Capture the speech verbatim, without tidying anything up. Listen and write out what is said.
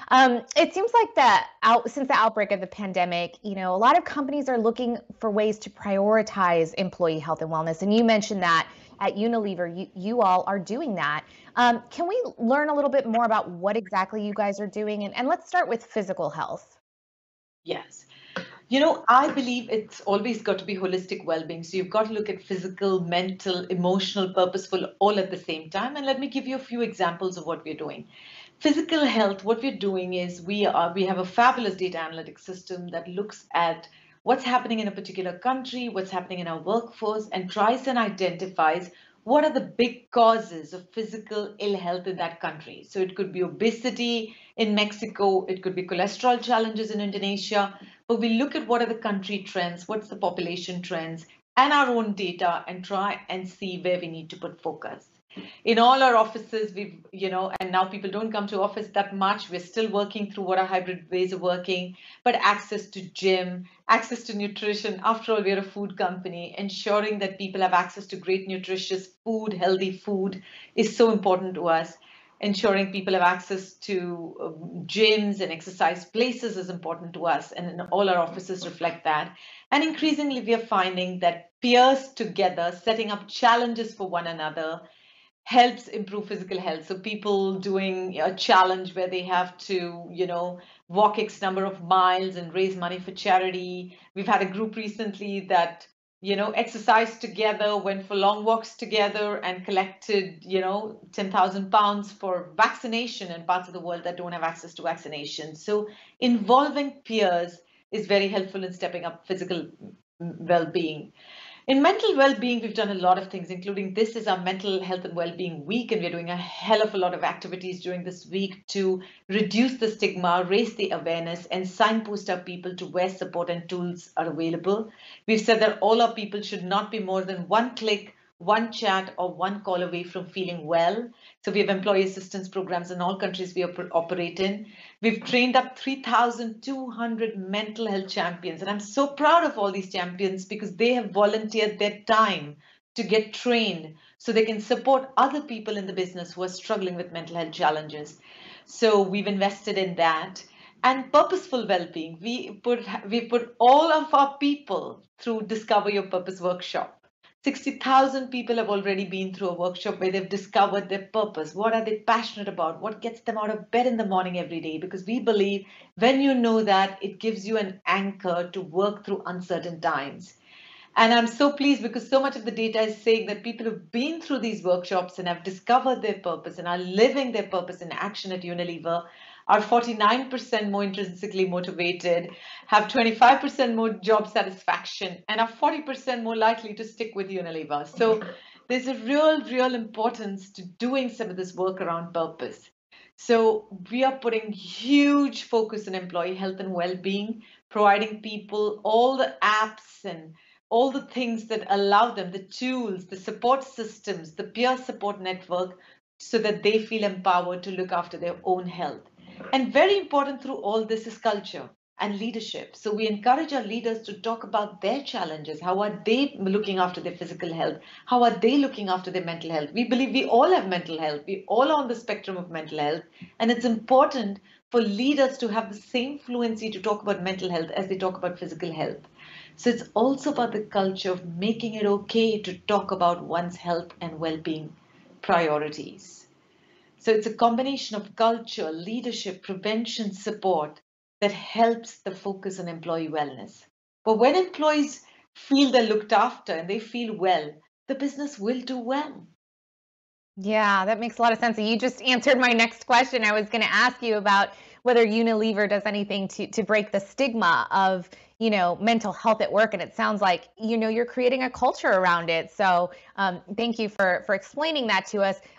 Um, it seems like that out since the outbreak of the pandemic, you know, a lot of companies are looking for ways to prioritize employee health and wellness. And you mentioned that at Unilever, you, you all are doing that. Um, can we learn a little bit more about what exactly you guys are doing? And, and let's start with physical health. Yes. You know, I believe it's always got to be holistic well being. So you've got to look at physical, mental, emotional, purposeful, all at the same time. And let me give you a few examples of what we're doing. Physical health, what we're doing is we are we have a fabulous data analytics system that looks at what's happening in a particular country, what's happening in our workforce, and tries and identifies what are the big causes of physical ill health in that country. So it could be obesity in Mexico, it could be cholesterol challenges in Indonesia, but we look at what are the country trends, what's the population trends, and our own data and try and see where we need to put focus. In all our offices, we've, you know, and now people don't come to office that much. We're still working through what are hybrid ways of working, but access to gym, access to nutrition. After all, we're a food company. Ensuring that people have access to great nutritious food, healthy food is so important to us. Ensuring people have access to um, gyms and exercise places is important to us, and all our offices reflect that. And increasingly, we are finding that peers together setting up challenges for one another helps improve physical health. So people doing a challenge where they have to, you know, walk X number of miles and raise money for charity. We've had a group recently that, you know, exercised together, went for long walks together and collected, you know, ten thousand pounds for vaccination in parts of the world that don't have access to vaccination. So involving peers is very helpful in stepping up physical well-being. In mental well-being, we've done a lot of things, including this is our mental health and well-being week, and we're doing a hell of a lot of activities during this week to reduce the stigma, raise the awareness, and signpost our people to where support and tools are available. We've said that all our people should not be more than one click, one chat, or one call away from feeling well. So we have employee assistance programs in all countries we op- operate in. We've trained up three thousand two hundred mental health champions. And I'm so proud of all these champions because they have volunteered their time to get trained so they can support other people in the business who are struggling with mental health challenges. So we've invested in that. And purposeful well-being. We put we put all of our people through Discover Your Purpose workshop. sixty thousand people have already been through a workshop where they've discovered their purpose. What are they passionate about? What gets them out of bed in the morning every day? Because we believe when you know that, it gives you an anchor to work through uncertain times. And I'm so pleased because so much of the data is saying that people who've been through these workshops and have discovered their purpose and are living their purpose in action at Unilever are forty-nine percent more intrinsically motivated, have twenty-five percent more job satisfaction, and are forty percent more likely to stick with Unilever. So there's a real, real importance to doing some of this work around purpose. So we are putting huge focus on employee health and well-being, providing people all the apps and all the things that allow them, the tools, the support systems, the peer support network, so that they feel empowered to look after their own health. And very important through all this is culture and leadership. So we encourage our leaders to talk about their challenges. How are they looking after their physical health? How are they looking after their mental health? We believe we all have mental health. We all are on the spectrum of mental health. And it's important for leaders to have the same fluency to talk about mental health as they talk about physical health. So it's also about the culture of making it okay to talk about one's health and well-being priorities. So it's a combination of culture, leadership, prevention, support that helps the focus on employee wellness. But when employees feel they're looked after and they feel well, the business will do well. Yeah, that makes a lot of sense. And you just answered my next question. I was going to ask you about whether Unilever does anything to to break the stigma of, you know, mental health at work. And it sounds like, you know, you're creating a culture around it. So um, thank you for for explaining that to us.